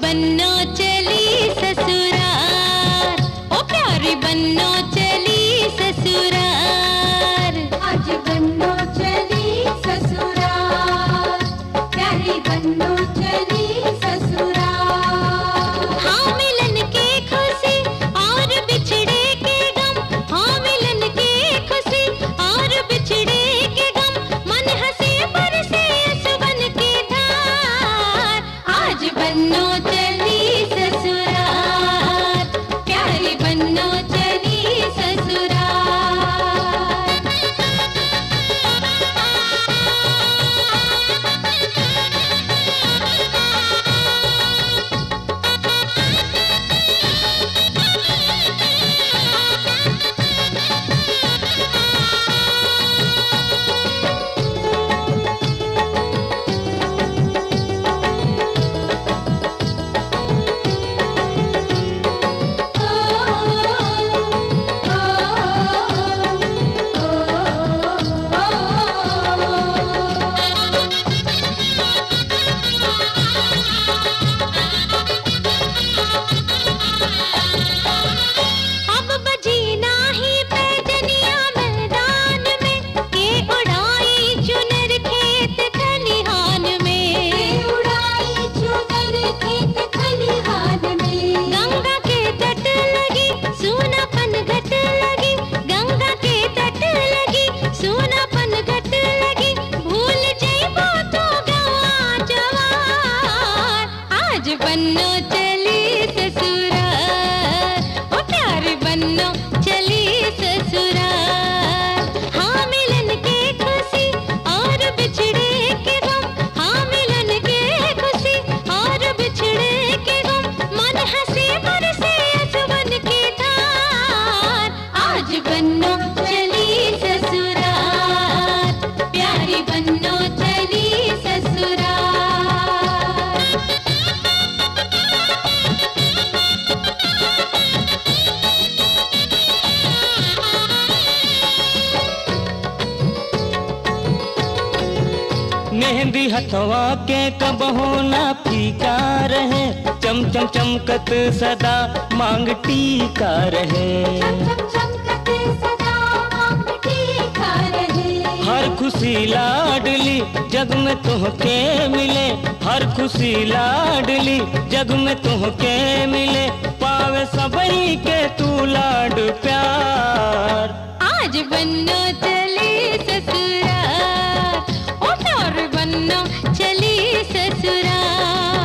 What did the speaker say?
बन्नो चली ससुराल, ओ प्यारी बन्नो चली ससुराल। आज बन्नो चली ससुराल, प्यारी बन्नो चली ससुराल। हाँ मिलन के खुशी और बिछड़े के गम, हाँ मिलन के खुशी और बिछड़े के गम, मन हंसे बरसे सुबन की धार। आज बन्नो चली ससुराल, प्यारी बन्नो चली ससुराल। अब बजी नाही पैजनिया मैदान में, ये उड़ाई चुनर खेत खलिहान में, ये उड़ाई चुनर खेत खलिहान में। गंगा के तट लगी सूनापन घट लगी, गंगा के तट लगी सूनापन घट लगी, भूल जइबो तो गवा जवार। आज बन्नो चली ससुराल, ओ प्यारी बन्नो चली ससुराल। हाँ मिलन के खुशी और बिछड़े के गम, हाँ मिलन के खुशी और बिछड़े के गम, मन हंसे बरसे सुबन की धार। आज बन्नो चली ससुराल, प्यारी बन्नो चली ससुराल। मेहंदी हथवा के कबहू ना फीका रहे, चम चम चमकत सदा मांग टीका रहे। चम चमकत सदा मांग टीका रहे। हर खुशी लाडली जग में तुहके मिले, हर खुशी लाडली जग में तुहके मिले, पावे सबई के तू लाड प्यार। आज बन्नो चली ससुराल, ओ प्यारी बन्नो चली ससुराल।